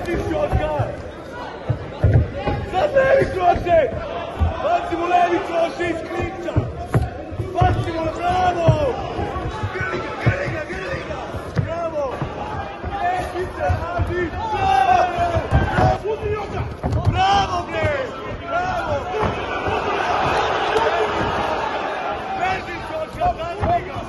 Šotka! Sad levi kroče! Bacimo levi kroče iz klinča! Bacimo, bravo! Grli ga! Bravo! Levice, radi! Bravo! Udio ga! Bravo, bre! Bravo! Beži, Šotka, bacimo ga!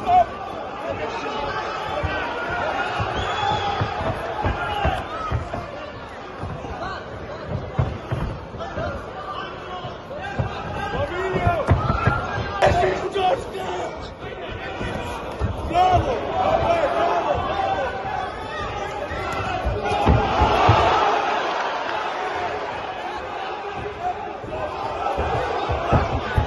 Bravo! Bravo!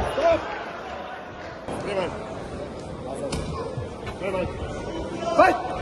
Spreman! Spreman! Fight!